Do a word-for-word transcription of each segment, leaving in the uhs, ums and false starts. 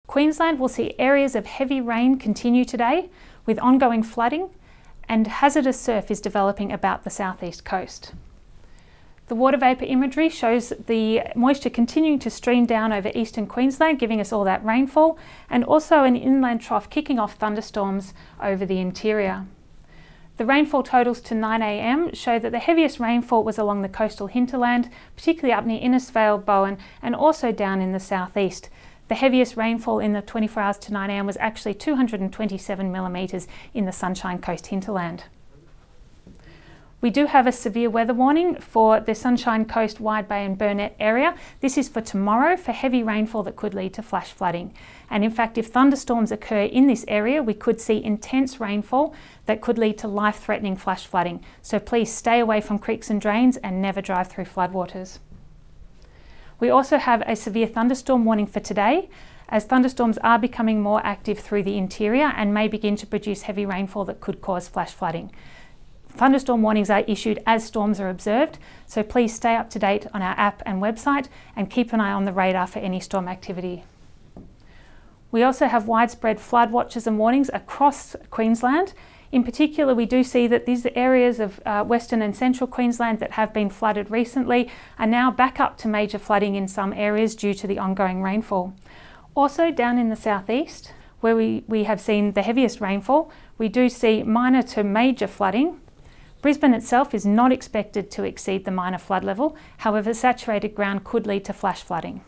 Queensland will see areas of heavy rain continue today with ongoing flooding, and hazardous surf is developing about the southeast coast. The water vapour imagery shows the moisture continuing to stream down over eastern Queensland, giving us all that rainfall, and also an inland trough kicking off thunderstorms over the interior. The rainfall totals to nine A M show that the heaviest rainfall was along the coastal hinterland, particularly up near Innisfail, Bowen, and also down in the southeast. The heaviest rainfall in the twenty-four hours to nine A M was actually two hundred twenty-seven millimetres in the Sunshine Coast hinterland. We do have a severe weather warning for the Sunshine Coast, Wide Bay and Burnett area. This is for tomorrow for heavy rainfall that could lead to flash flooding. And in fact, if thunderstorms occur in this area, we could see intense rainfall that could lead to life-threatening flash flooding. So please stay away from creeks and drains and never drive through floodwaters. We also have a severe thunderstorm warning for today, as thunderstorms are becoming more active through the interior and may begin to produce heavy rainfall that could cause flash flooding. Thunderstorm warnings are issued as storms are observed, so please stay up to date on our app and website and keep an eye on the radar for any storm activity. We also have widespread flood watches and warnings across Queensland. In particular, we do see that these areas of uh, Western and Central Queensland that have been flooded recently are now back up to major flooding in some areas due to the ongoing rainfall. Also down in the southeast, where we, we have seen the heaviest rainfall, we do see minor to major flooding. Brisbane itself is not expected to exceed the minor flood level, however saturated ground could lead to flash flooding.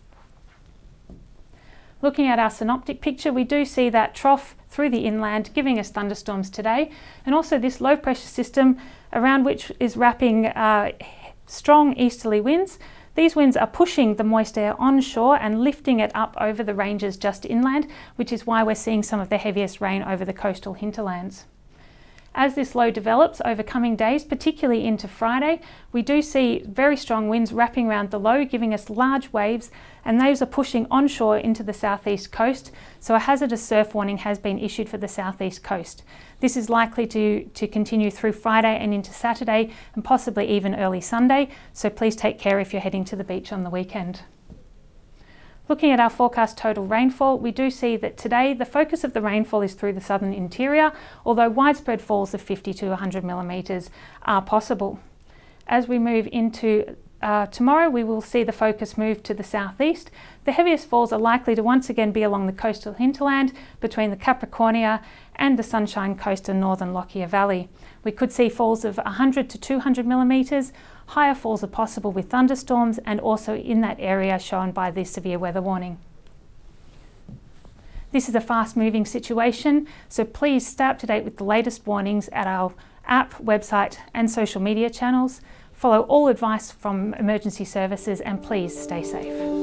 Looking at our synoptic picture, we do see that trough through the inland giving us thunderstorms today, and also this low pressure system around which is wrapping uh, strong easterly winds. These winds are pushing the moist air onshore and lifting it up over the ranges just inland, which is why we're seeing some of the heaviest rain over the coastal hinterlands. As this low develops over coming days, particularly into Friday, we do see very strong winds wrapping around the low, giving us large waves, and those are pushing onshore into the southeast coast, so a hazardous surf warning has been issued for the southeast coast. This is likely to, to continue through Friday and into Saturday, and possibly even early Sunday, so please take care if you're heading to the beach on the weekend. Looking at our forecast total rainfall, we do see that today the focus of the rainfall is through the southern interior, although widespread falls of fifty to one hundred millimetres are possible. As we move into uh, tomorrow, we will see the focus move to the southeast. The heaviest falls are likely to once again be along the coastal hinterland between the Capricornia and the Sunshine Coast and northern Lockyer Valley. We could see falls of one hundred to two hundred millimetres. Higher falls are possible with thunderstorms and also in that area shown by this severe weather warning. This is a fast moving situation, so please stay up to date with the latest warnings at our app, website and social media channels. Follow all advice from emergency services and please stay safe.